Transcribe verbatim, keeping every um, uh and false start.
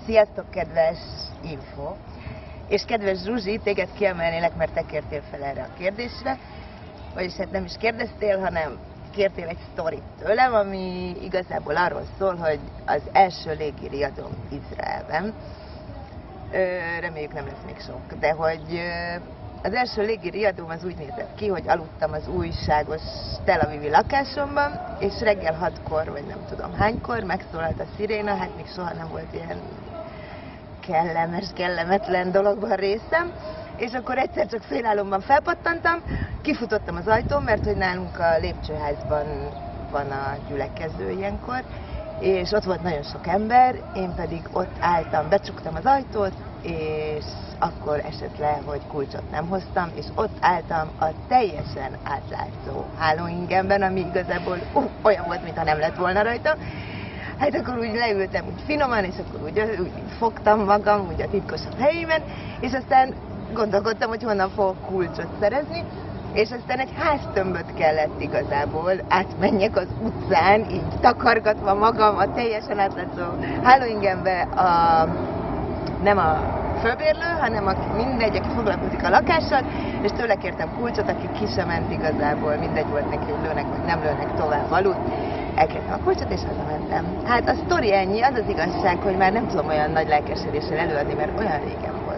Sziasztok, kedves info! És kedves Zsuzsi, téged kiemelnélek, mert te kértél fel erre a kérdésre. Vagyis hát nem is kérdeztél, hanem kértél egy sztorit tőlem, ami igazából arról szól, hogy az első légiriadóm Izraelben. Ö, reméljük nem lesz még sok, de hogy ö, az első légiriadóm az úgy nézett ki, hogy aludtam az újságos Tel Avivi lakásomban, és reggel hatkor, vagy nem tudom hánykor megszólalt a sziréna, hát még soha nem volt ilyen kellemes, kellemetlen dologban részem, és akkor egyszer csak félálomban felpattantam, kifutottam az ajtón, mert hogy nálunk a lépcsőházban van a gyülekező ilyenkor, és ott volt nagyon sok ember, én pedig ott álltam, becsuktam az ajtót, és akkor esett le, hogy kulcsot nem hoztam, és ott álltam a teljesen átlátszó hálóingemben, ami igazából uh, olyan volt, mintha nem lett volna rajta. Hát akkor úgy leültem úgy finoman, és akkor úgy, úgy fogtam magam, úgy a titkosabb helyében, és aztán gondolkodtam, hogy honnan fogok kulcsot szerezni, és aztán egy háztömböt kellett igazából átmenjek az utcán, így takargatva magam a teljesen átlátszó hálóingembe, a, nem a főbérlő, hanem aki mindegy, aki foglalkozik a lakással, és tőle kértem kulcsot, aki ki sem ment igazából, mindegy volt neki, hogy lőnek vagy nem lőnek tovább aludt. Elkértem a kulcsot, és hazamentem. Hát a sztori ennyi, az az igazság, hogy már nem tudom olyan nagy lelkesedéssel előadni, mert olyan régen volt.